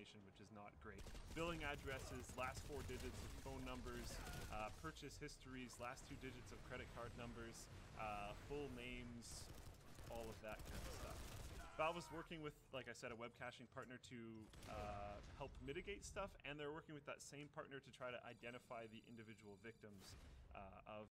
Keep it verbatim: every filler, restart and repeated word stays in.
information, which is not great. Billing addresses, last four digits of phone numbers, uh, purchase histories, last two digits of credit card numbers, uh, full names, all of that kind of stuff. Valve was working with, like I said, a web caching partner to uh, help mitigate stuff, and they're working with that same partner to try to identify the individual victims uh, of